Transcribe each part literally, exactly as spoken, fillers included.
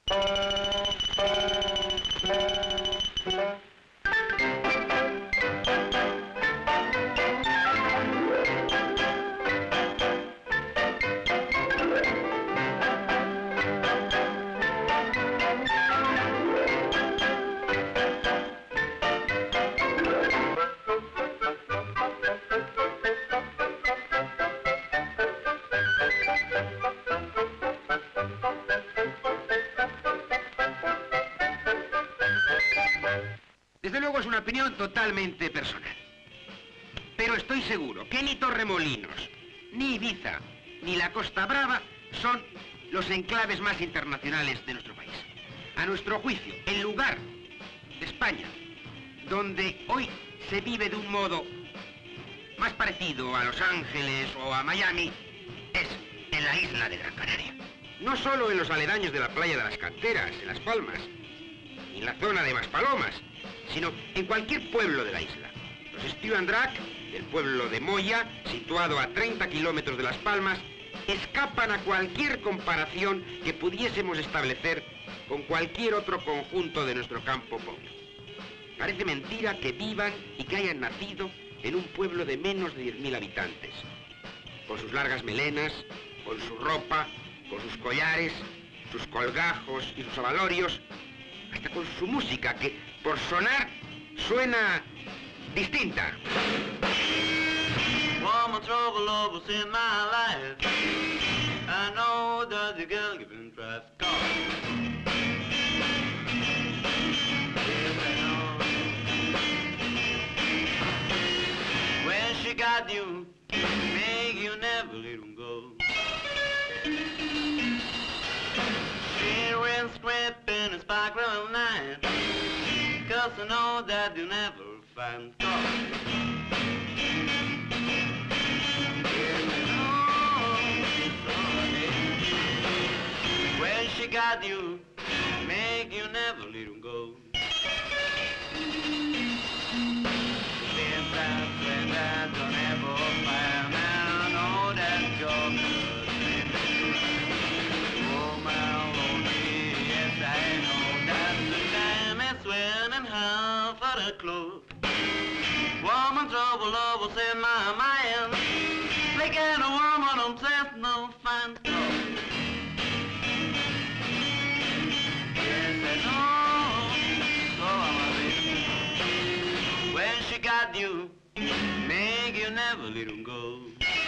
Desde luego es una opinión totalmente personal. Pero estoy seguro que ni Torremolinos, ni Ibiza, ni la Costa Brava son los enclaves más internacionales de nuestro país. A nuestro juicio, el lugar de España donde hoy se vive de un modo más parecido a Los Ángeles o a Miami es en la isla de Gran Canaria. No solo en los aledaños de la playa de las Canteras, en Las Palmas, ni en la zona de Maspalomas, sino en cualquier pueblo de la isla. Los Stuyvesant, del pueblo de Moya, situado a treinta kilómetros de Las Palmas, escapan a cualquier comparación que pudiésemos establecer con cualquier otro conjunto de nuestro campo pobre. Parece mentira que vivan y que hayan nacido en un pueblo de menos de diez mil habitantes, con sus largas melenas, con su ropa, con sus collares, sus colgajos y sus abalorios, hasta con su música, que por sonar suena distinta. Woman trouble overs in my life. I know that the girl giving traffic call. Yes, I know. When she got you, make you never let 'em go. She ran scraping a sparkling night, 'cause I know that you never find God. When she got you, make you never let 'em go. Since that friend that don't ever find, I know that you're good. Oh, my lonely, yes, I know that the time is when and half of the club. Woman trouble overs in my mind, making a woman obsessed, no fine stuff. Yes, I know, so I'm a baby. When she got you, make you never let 'em go.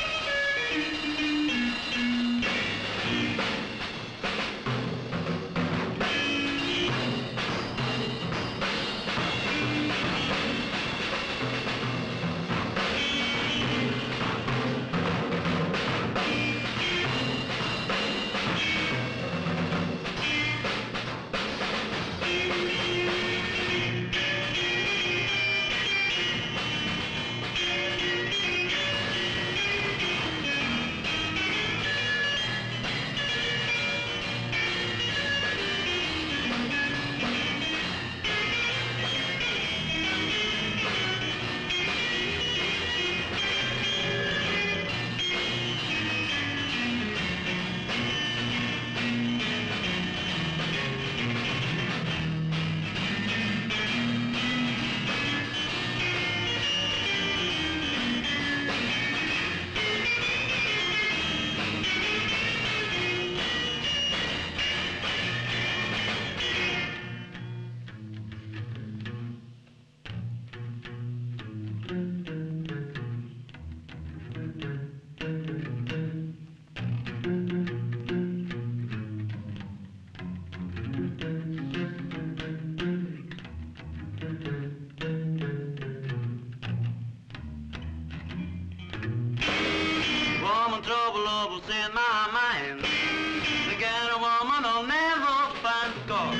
Woman trouble overs in my mind, the kind of woman I'll never find God.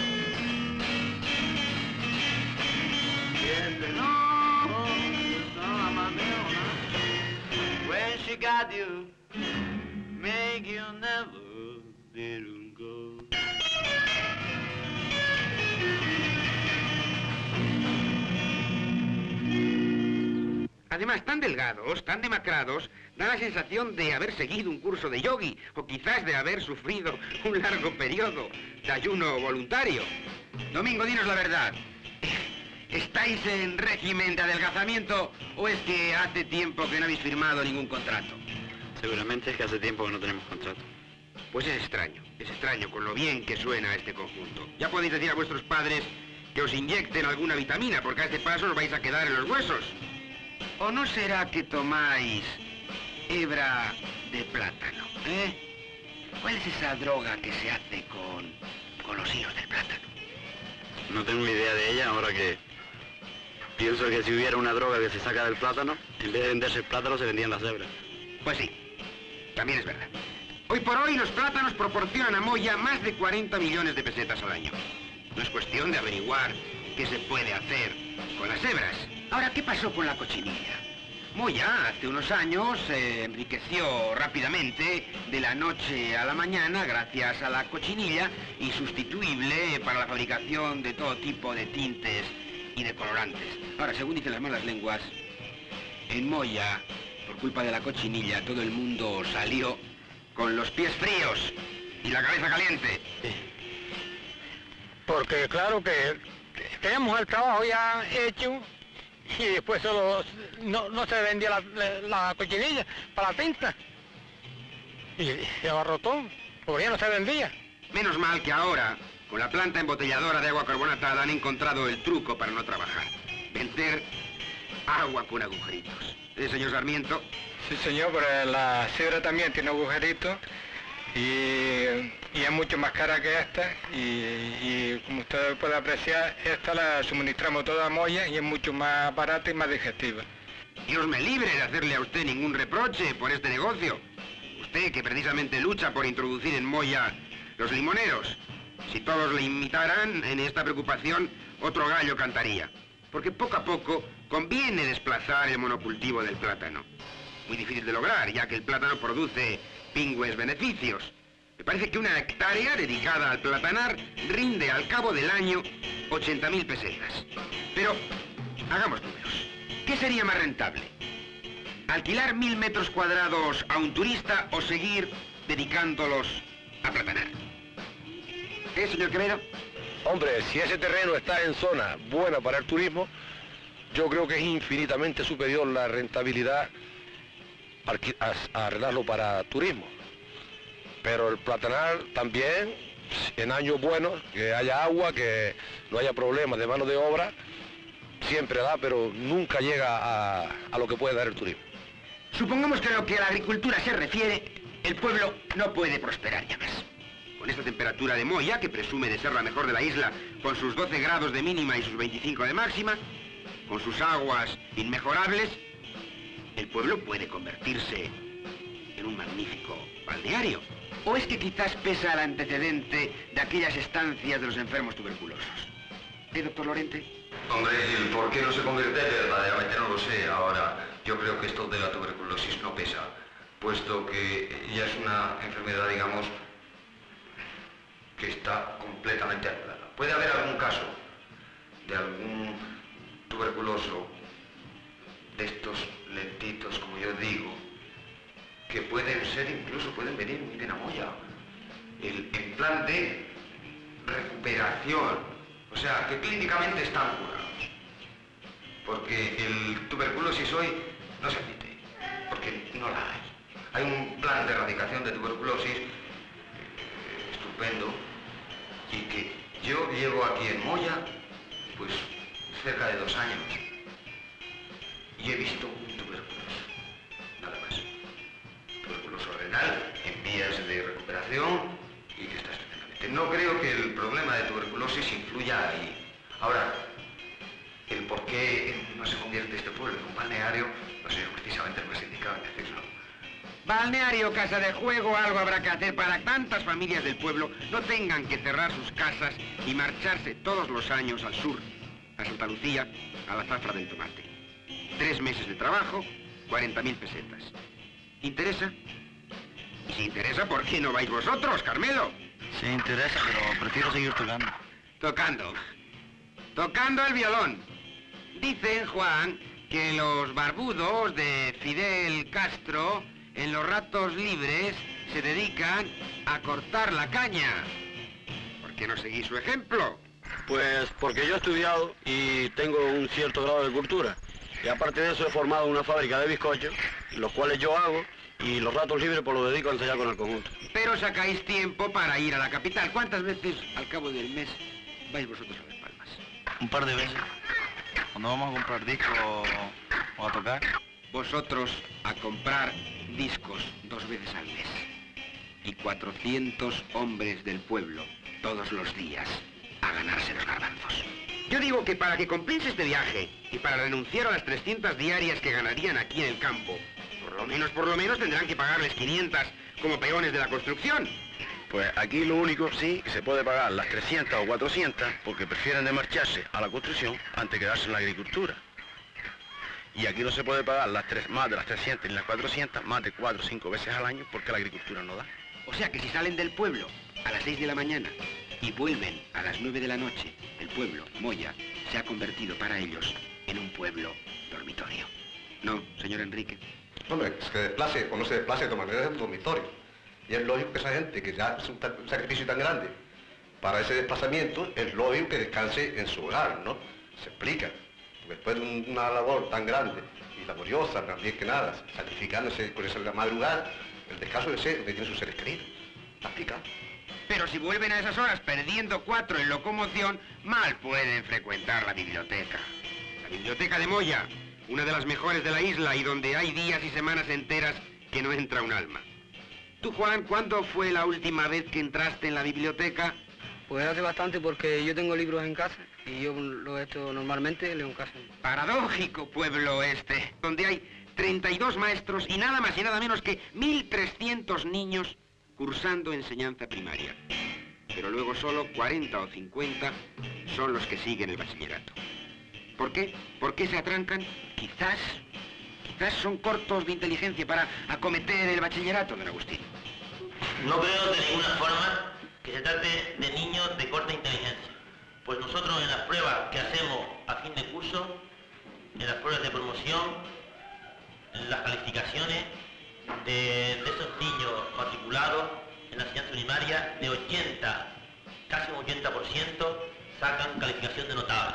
Yes, I know, so I'm a millionaire. When she got you, make you never let 'em go. Además, tan delgados, tan demacrados, da la sensación de haber seguido un curso de yogi, o quizás de haber sufrido un largo periodo de ayuno voluntario. Domingo, dinos la verdad. ¿Estáis en régimen de adelgazamiento o es que hace tiempo que no habéis firmado ningún contrato? Seguramente es que hace tiempo que no tenemos contrato. Pues es extraño, es extraño con lo bien que suena este conjunto. Ya podéis decir a vuestros padres que os inyecten alguna vitamina, porque a este paso os vais a quedar en los huesos. ¿O no será que tomáis hebra de plátano, eh? ¿Cuál es esa droga que se hace con, con los hilos del plátano? No tengo idea de ella, ahora que pienso que si hubiera una droga que se saca del plátano, en vez de venderse el plátano se vendían las hebras. Pues sí, también es verdad. Hoy por hoy los plátanos proporcionan a Moya más de cuarenta millones de pesetas al año. No es cuestión de averiguar qué se puede hacer con las hebras. Ahora, ¿qué pasó con la cochinilla? Moya, hace unos años, se enriqueció rápidamente de la noche a la mañana gracias a la cochinilla, insustituible para la fabricación de todo tipo de tintes y de colorantes. Ahora, según dicen las malas lenguas, en Moya, por culpa de la cochinilla, todo el mundo salió con los pies fríos y la cabeza caliente. Porque claro que teníamos el trabajo ya hecho y después solo no, no se vendía la, la, la cochinilla para la tinta. Y se abarrotó, porque ya no se vendía. Menos mal que ahora, con la planta embotelladora de agua carbonatada, han encontrado el truco para no trabajar. Vender agua con agujeritos. ¿Eh, señor Sarmiento? Sí, señor, pero la sidra también tiene agujeritos y, y es mucho más cara que esta y, y como usted puede apreciar, esta la suministramos toda a Moya y es mucho más barata y más digestiva. Dios me libre de hacerle a usted ningún reproche por este negocio. Usted que precisamente lucha por introducir en Moya los limoneros. Si todos le imitaran en esta preocupación, otro gallo cantaría. Porque poco a poco conviene desplazar el monocultivo del plátano. Muy difícil de lograr, ya que el plátano produce pingües beneficios. Me parece que una hectárea dedicada al platanar rinde al cabo del año ochenta mil pesetas. Pero, hagamos números. ¿Qué sería más rentable? ¿Alquilar mil metros cuadrados a un turista o seguir dedicándolos a platanar? ¿Qué, señor Quevedo? Hombre, si ese terreno está en zona buena para el turismo, yo creo que es infinitamente superior la rentabilidad a arreglarlo para turismo. Pero el platanar también, en años buenos, que haya agua, que no haya problemas de mano de obra, siempre da, pero nunca llega a, a lo que puede dar el turismo. Supongamos que en lo que a la agricultura se refiere, el pueblo no puede prosperar ya más. Con esta temperatura de Moya, que presume de ser la mejor de la isla, con sus doce grados de mínima y sus veinticinco de máxima, con sus aguas inmejorables, el pueblo puede convertirse en un magnífico balneario. ¿O es que quizás pesa el antecedente de aquellas estancias de los enfermos tuberculosos? ¿Eh, doctor Lorente? Hombre, el por qué no se convierte verdaderamente no lo sé. Ahora, yo creo que esto de la tuberculosis no pesa, puesto que ya es una enfermedad, digamos, que está completamente anulada. Puede haber algún caso de algún tuberculoso de estos lentitos, como yo digo, que pueden ser, incluso pueden venir muy bien a Moya. El, en plan de recuperación, o sea, que clínicamente están curados. Porque el tuberculosis hoy no se admite, porque no la hay. Hay un plan de erradicación de tuberculosis eh, estupendo y que yo llevo aquí en Moya, pues, cerca de dos años. Y he visto un tuberculoso, nada más. Tuberculoso renal, en vías de recuperación y que está estupendamente. No creo que el problema de tuberculosis influya ahí. Ahora, el por qué no se convierte este pueblo en un balneario, no sé, precisamente el más indicado en decirlo. Balneario, casa de juego, algo habrá que hacer para que tantas familias del pueblo no tengan que cerrar sus casas y marcharse todos los años al sur, a Santa Lucía, a la zafra del tomate. Tres meses de trabajo, cuarenta mil pesetas. ¿Interesa? Y si interesa, ¿por qué no vais vosotros, Carmelo? Sí, interesa, pero prefiero seguir tocando. Tocando. Tocando el violón. Dicen, Juan, Que los barbudos de Fidel Castro, en los ratos libres, se dedican a cortar la caña. ¿Por qué no seguís su ejemplo? Pues porque yo he estudiado y tengo un cierto grado de cultura. Y aparte de eso he formado una fábrica de bizcochos, los cuales yo hago, y los ratos libres pues los dedico a ensayar con el conjunto. Pero sacáis tiempo para ir a la capital. ¿Cuántas veces al cabo del mes vais vosotros a Las Palmas? Un par de veces. Cuando vamos a comprar discos o, o a tocar. Vosotros a comprar discos dos veces al mes. Y cuatrocientos hombres del pueblo todos los días a ganarse los garbanzos. Yo digo que para que compense este viaje y para renunciar a las trescientas diarias que ganarían aquí en el campo, por lo menos, por lo menos tendrán que pagarles quinientas como peones de la construcción. Pues aquí lo único sí que se puede pagar las trescientas o cuatrocientas porque prefieren de marcharse a la construcción antes de quedarse en la agricultura. Y aquí no se puede pagar las tres, más de las trescientas ni las cuatrocientas, más de cuatro o cinco veces al año porque la agricultura no da. O sea que si salen del pueblo a las seis de la mañana y vuelven a las nueve de la noche, el pueblo, Moya, se ha convertido para ellos en un pueblo dormitorio. ¿No, señor Enrique? Hombre, se desplace o no se desplace de todas maneras es un dormitorio. Y es lógico que esa gente que ya es un, un sacrificio tan grande para ese desplazamiento, es lógico que descanse en su hogar, ¿no? Se explica. Porque después de un, una labor tan grande y laboriosa, también que nada, sacrificándose con esa madrugada, el descanso de ser donde tienen sus seres queridos. ¿Está explicado? Pero si vuelven a esas horas perdiendo cuatro en locomoción, mal pueden frecuentar la biblioteca. La biblioteca de Moya, una de las mejores de la isla y donde hay días y semanas enteras que no entra un alma. Tú, Juan, ¿cuándo fue la última vez que entraste en la biblioteca? Pues hace bastante porque yo tengo libros en casa y yo lo he hecho normalmente, leo en casa. Paradójico pueblo este, donde hay treinta y dos maestros y nada más y nada menos que mil trescientos niños cursando enseñanza primaria. Pero luego solo cuarenta o cincuenta son los que siguen el bachillerato. ¿Por qué? ¿Por qué se atrancan? Quizás, quizás son cortos de inteligencia para acometer el bachillerato, don Agustín. No creo de ninguna forma que se trate de niños de corta inteligencia. Pues nosotros en las pruebas que hacemos a fin de curso, en las pruebas de promoción, en las calificaciones de, de esos niños matriculados en la enseñanza primaria, de ochenta, casi un ochenta por ciento, sacan calificación de notable.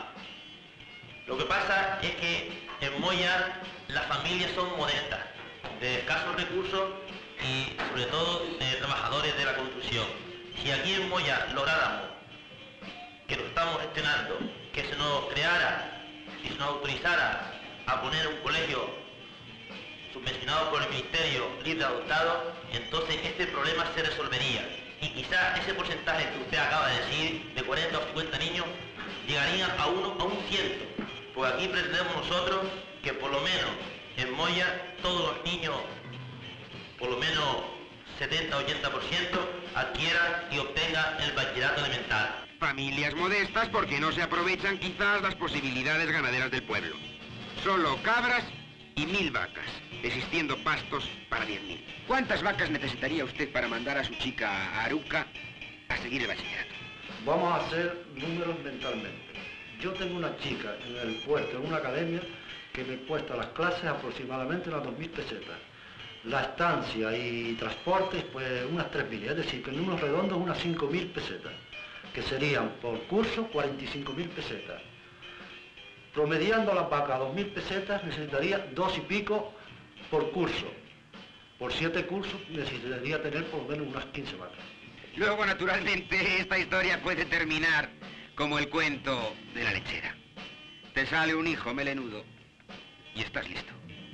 Lo que pasa es que en Moya las familias son modestas, de escasos recursos y sobre todo de trabajadores de la construcción. Si aquí en Moya lográramos, que lo estamos gestionando, que se nos creara y se nos autorizara a poner un colegio subvencionado por el Ministerio libre adoptado, entonces este problema se resolvería. Y quizás ese porcentaje que usted acaba de decir, de cuarenta o cincuenta niños, llegarían a uno, a un ciento. Pues aquí pretendemos nosotros que por lo menos en Moya todos los niños, por lo menos setenta a ochenta por ciento, adquieran y obtengan el bachillerato elemental. Familias modestas porque no se aprovechan quizás las posibilidades ganaderas del pueblo. Solo cabras y mil vacas, existiendo pastos para diez mil. ¿Cuántas vacas necesitaría usted para mandar a su chica a Aruca a seguir el bachillerato? Vamos a hacer números mentalmente. Yo tengo una chica en el puerto, en una academia, que me cuesta las clases aproximadamente unas dos mil pesetas. La estancia y transportes, pues unas tres mil, es decir, que en números redondos unas cinco mil pesetas, que serían por curso cuarenta y cinco mil pesetas. Promediando las vacas a dos mil pesetas necesitaría dos y pico por curso. Por siete cursos necesitaría tener por lo menos unas quince vacas. Luego, naturalmente, esta historia puede terminar como el cuento de la lechera. Te sale un hijo melenudo y estás listo.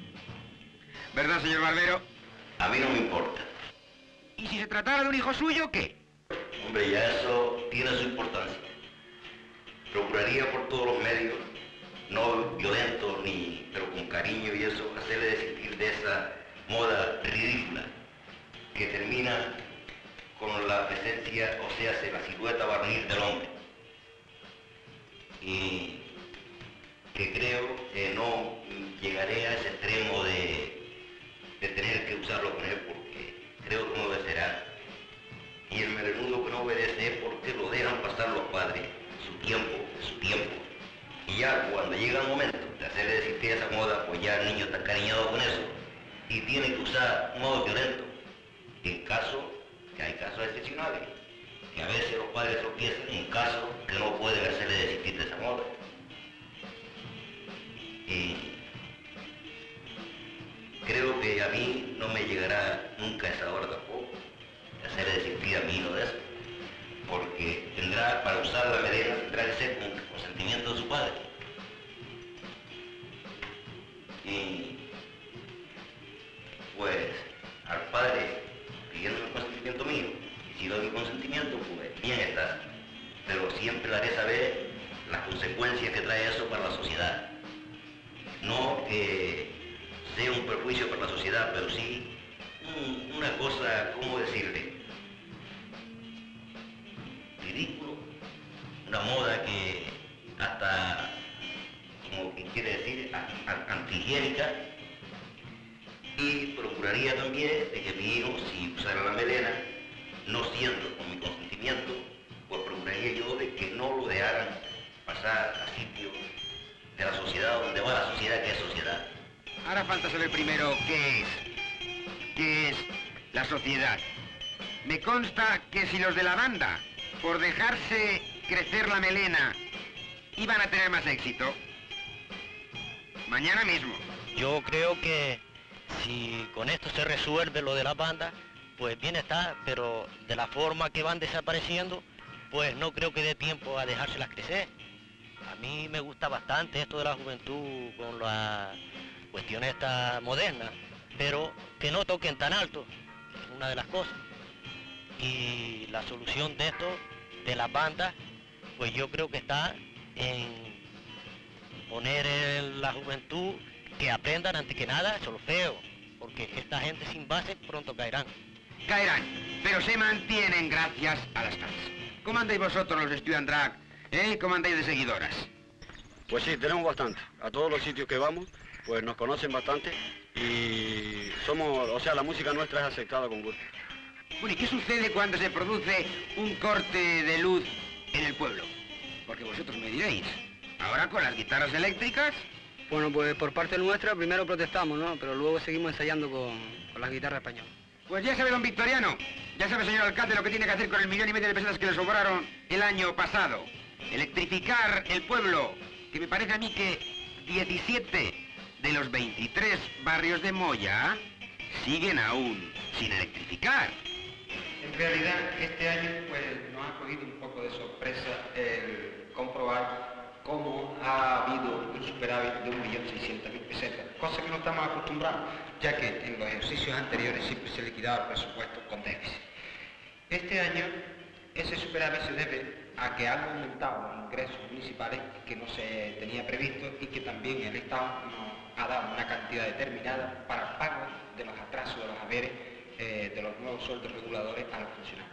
¿Verdad, señor Barbero? A mí no me importa. ¿Y si se tratara de un hijo suyo, qué? Hombre, ya eso tiene su importancia. Procuraría por todos los medios, no violentos ni, pero con cariño y eso, hacerle desistir de esa moda ridícula que termina con la presencia, o sea, de la silueta varonil del hombre. Y que creo que no llegaré a ese extremo de, de tener que usarlo con él porque creo que no obedecerá. Y el melenudo que no obedece es porque lo dejan pasar los padres, su tiempo, su tiempo. Y ya cuando llega el momento de hacerle desistir esa moda, pues ya el niño está encariñado con eso y tiene que usar modo violento. En caso, que hay casos excepcionales, que a veces los padres tropiezan en caso que no pueden hacerle desistir de esa moda. Y creo que a mí no me llegará nunca esa hora tampoco, de hacerle desistir a mi hijo de eso, porque tendrá, para usar la melena, tendrá que ser con consentimiento de su padre. Y pues al padre pidiendo el consentimiento mío, y si doy mi consentimiento, pues bien está, pero siempre le haré saber las consecuencias que trae eso para la sociedad. No que sea un perjuicio para la sociedad, pero sí un, una cosa, ¿cómo decirle? Ridículo, una moda que hasta, como quien quiere decir, antihigiénica, y procuraría también de que mi hijo, si usara la melena, no siendo con mi consentimiento, pues procuraría yo de que no lo dejaran pasar a sitio de la sociedad, donde va la sociedad, que es sociedad. Ahora falta saber primero qué es. ¿Qué es la sociedad? Me consta que si los de la banda, por dejarse crecer la melena, iban a tener más éxito, mañana mismo. Yo creo que si con esto se resuelve lo de la banda, pues bien está, pero de la forma que van desapareciendo, pues no creo que dé tiempo a dejárselas crecer. A mí me gusta bastante esto de la juventud con la cuestión esta moderna, pero que no toquen tan alto, es una de las cosas. Y la solución de esto, de las bandas, pues yo creo que está en poner en la juventud que aprendan antes que nada solfeo, porque esta gente sin base pronto caerán. Caerán, pero se mantienen gracias a las fans. ¿Cómo andáis vosotros los Student Drag? ¿Eh? ¿Cómo andáis de seguidoras? Pues sí, tenemos bastante. A todos los sitios que vamos, pues nos conocen bastante y somos, o sea, la música nuestra es aceptada con gusto. Bueno, ¿y qué sucede cuando se produce un corte de luz en el pueblo? Porque vosotros me diréis, ahora con las guitarras eléctricas... Bueno, pues por parte nuestra primero protestamos, ¿no? Pero luego seguimos ensayando con, con las guitarras españolas. Pues ya sabe, don Victoriano, ya sabe, señor alcalde, lo que tiene que hacer con el millón y medio de pesetas que le sobraron el año pasado. Electrificar el pueblo, que me parece a mí que diecisiete de los veintitrés barrios de Moya siguen aún sin electrificar. En realidad, este año pues nos ha cogido un poco de sorpresa el comprobar cómo ha habido un superávit de un millón seiscientas mil pesetas, cosa que no estamos acostumbrados, ya que en los ejercicios anteriores siempre se liquidaba el presupuesto con déficit. Este año ese superávit se debe a que han aumentado los ingresos municipales que no se tenía previsto y que también el Estado nos ha dado una cantidad determinada para el pago de los atrasos de los haberes eh, de los nuevos sueldos reguladores a los funcionarios.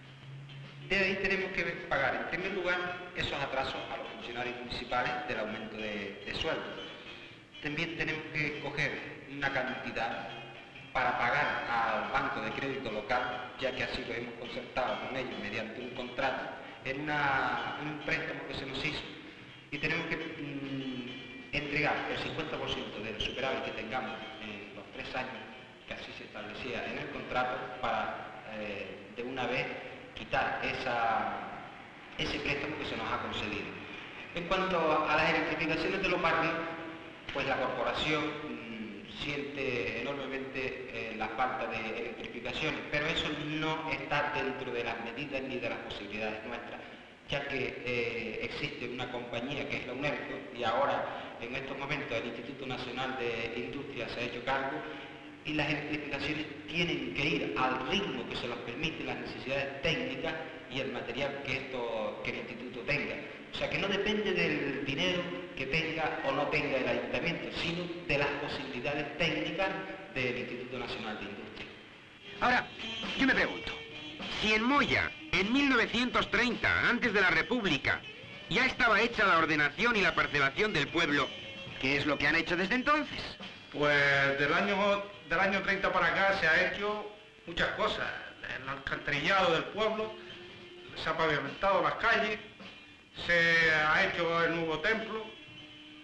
De ahí tenemos que pagar, en primer lugar, esos atrasos a los funcionarios municipales del aumento de, de sueldo. También tenemos que coger una cantidad para pagar al Banco de Crédito Local, ya que así lo hemos concertado con ellos mediante un contrato, en una, un préstamo que se nos hizo. Y tenemos que mmm, entregar el cincuenta por ciento del superávit que tengamos en los tres años que así se establecía en el contrato para, eh, de una vez, quitar esa, ese préstamo que se nos ha concedido. En cuanto a las electrificaciones de los barrios, pues la corporación mmm, siente enormemente eh, la falta de electrificaciones, pero eso no está dentro de las medidas ni de las posibilidades nuestras, ya que eh, existe una compañía que es la UNERCO y ahora en estos momentos el Instituto Nacional de Industria se ha hecho cargo y las electrificaciones tienen que ir al ritmo que se los permiten las necesidades técnicas y el material que, esto, que el instituto tenga. O sea, que no depende del dinero que tenga o no tenga el ayuntamiento, sino de las posibilidades técnicas del Instituto Nacional de Industria. Ahora, yo me pregunto, si en Moya, en mil novecientos treinta, antes de la República, ya estaba hecha la ordenación y la parcelación del pueblo, ¿qué es lo que han hecho desde entonces? Pues del año, del año treinta para acá se ha hecho muchas cosas. El alcantarillado del pueblo, se ha pavimentado las calles, se ha hecho el nuevo templo,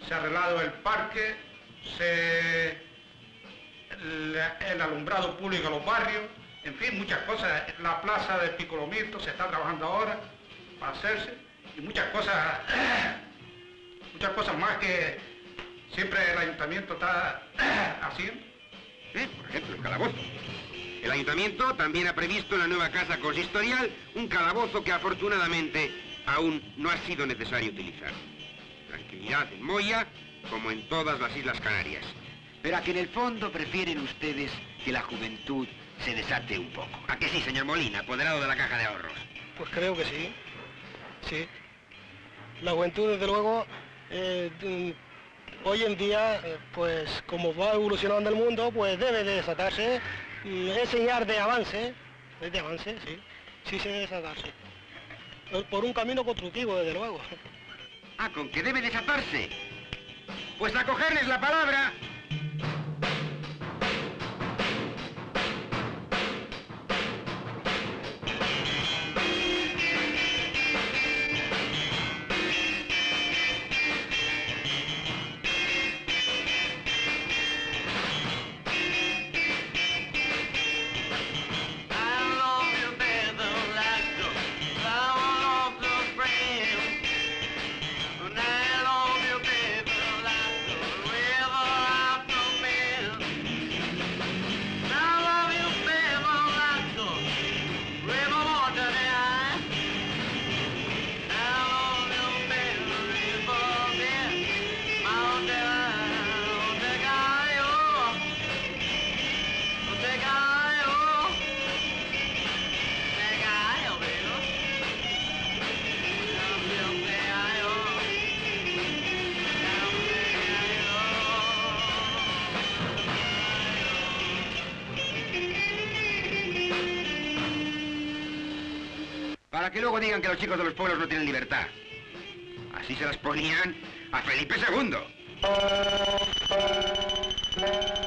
se ha arreglado el parque, se, el, el alumbrado público en los barrios, en fin, muchas cosas. La plaza de Picolomito se está trabajando ahora para hacerse y muchas cosas, muchas cosas más que siempre el ayuntamiento está haciendo. ¿Eh? Por ejemplo, el calabozo. El ayuntamiento también ha previsto en la nueva casa consistorial un calabozo que afortunadamente aún no ha sido necesario utilizar. Tranquilidad en Moya, como en todas las Islas Canarias. Pero a que en el fondo prefieren ustedes que la juventud se desate un poco. ¿A que sí, señor Molina, apoderado de la Caja de Ahorros? Pues creo que sí, sí. La juventud, desde luego, eh, hoy en día, eh, pues como va evolucionando el mundo, pues debe de desatarse. Es señal de avance, es de avance, sí, sí se debe desatarse. Por un camino constructivo, desde luego. Ah, ¿con que debe desatarse? Pues a cogerles la palabra. Para que luego digan que los chicos de los pueblos no tienen libertad. Así se las ponían a Felipe segundo.